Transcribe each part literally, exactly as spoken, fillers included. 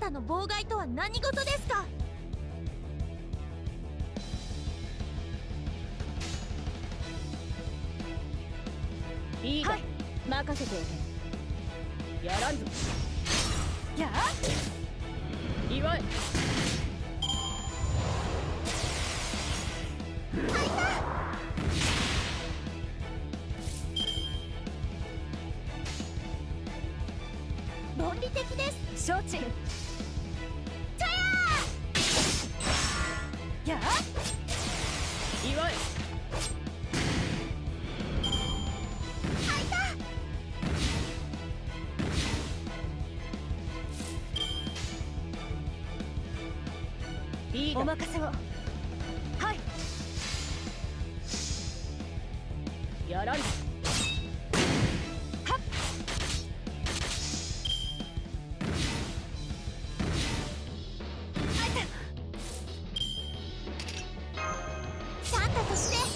たの妨害とは何事ですか？ いいだ、はい、任せておけ。やらんぞ。やあ祝え。 論理的です。 承知。ちょややあ祝え。いいお任せを。はい。やらん。はっ。 サンタとして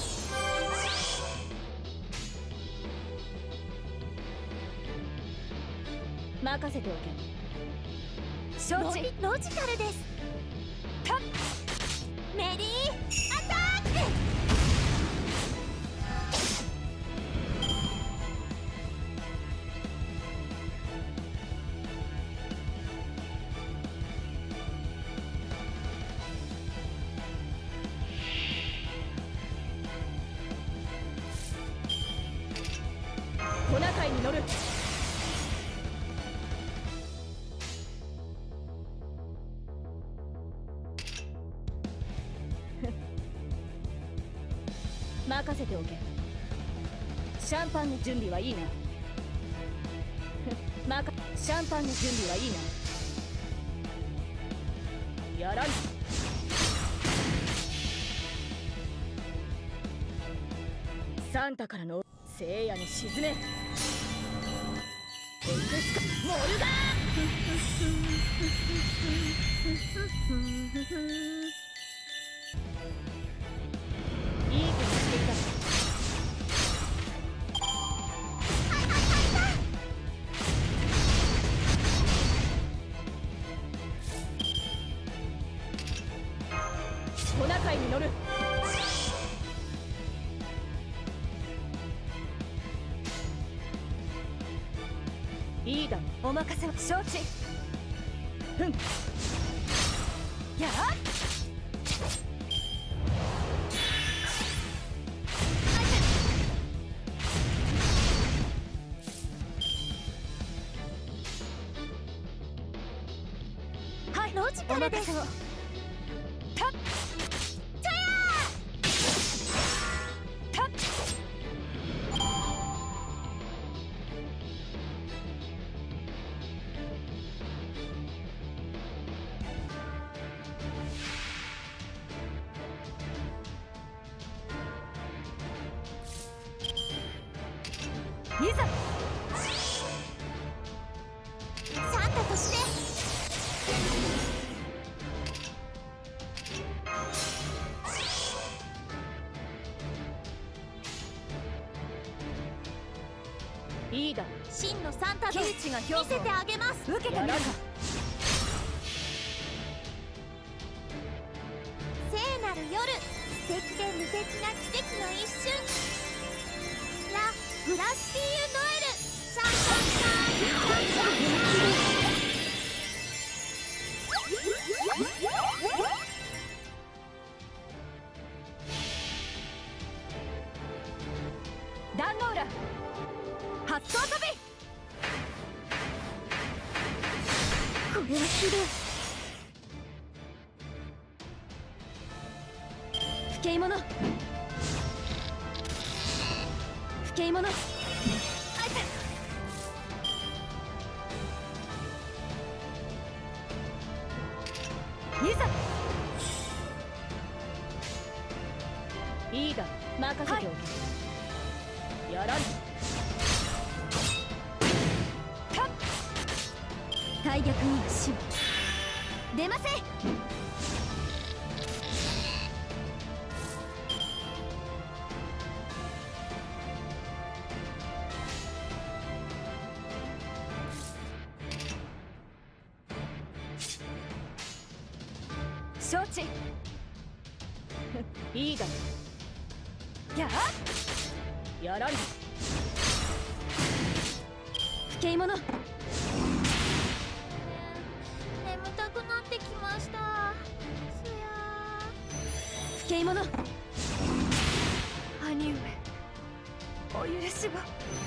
任せておけ。承知。 ロジカルです。メリーアタック。 トナカイに乗る。任せておけ。シャンパンの準備はいいな。まかシャンパンの準備はいいな。やらん。サンタからの聖夜に沈め。エクスカモルガー。いいことしていた。トナカイに乗る。いいだろ。お任せを。承知。ふん。やあロジカルです。 たっちょやーたっ。いざサンタとしていいだ。 真のサンタでケ見イチが評価をせてあげます。 受けてみるか。 聖なる夜、素敵で無敵な奇跡の一瞬。ラ・グラスピーユ・ノエルシャンパン壇ノ浦発想飛び。これはひどい。不敬者不敬者。あいた。いざ。いいだ。任せておけ。はい、やらん。たっ。大逆には死は出ません。 承知。いいだろ。やあ、やらんぞ。不敬者。 眠たくなってきました。すや不敬者。兄上、お許しを。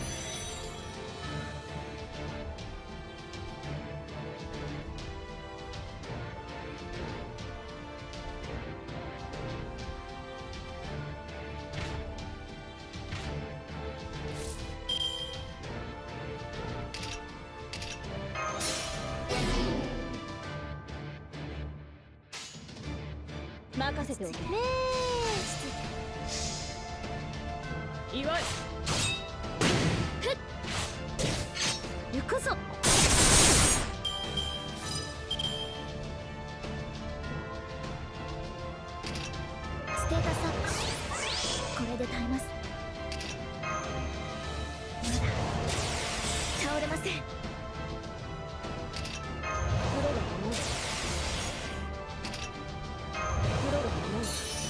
任せておけ。 ね祝い。 行くぞ。ステータスアップ。これで耐えます。まだ倒れません。 プロだと思う。プロだと思う。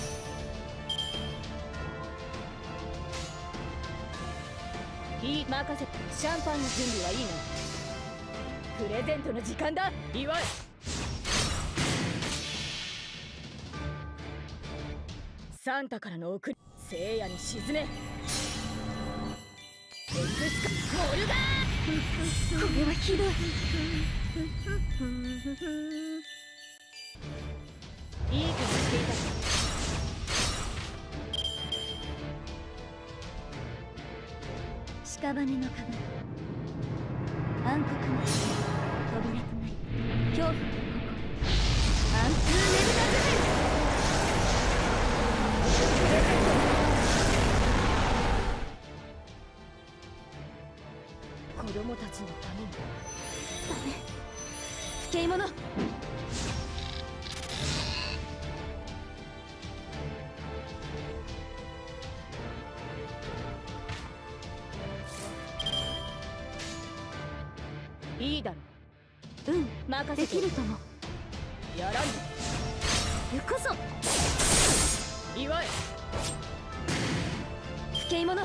いい、任せ。シャンパンの準備はいいな。プレゼントの時間だ。祝い。サンタからの贈り、聖夜に沈め。エクスカモルガー。 これはひどい。 いい気がしていた。 屍の壁、暗黒の扉となり、恐怖のここ、アンツーネルダズ子供たちのために。 ダメ。 不敬者。いいだろ。 うん、 任せて。 できるとも。 やらんぞ。 行くぞ。 祝い。 不敬者。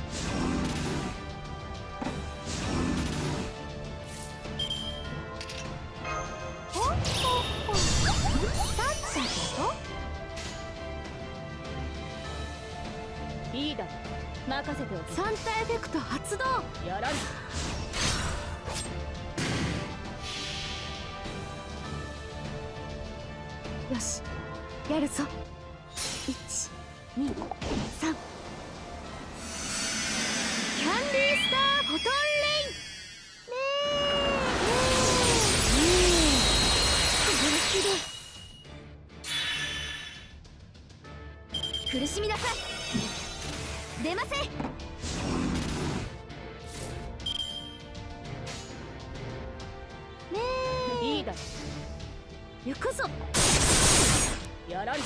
ほっほっほ。さっさと。 いいだろ。任せておけ。 サンタエフェクト発動。 やらんぞ。 よし、やるぞ。いち、に、さん。キャンディースターフォトンレイン。ねえねえねえ。これはひどい。苦しみなさい。出ません。ねえ。 いいだろ。 行くぞ。 やらんぞ。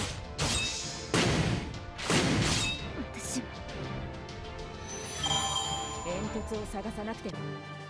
私も煙突を探さなくても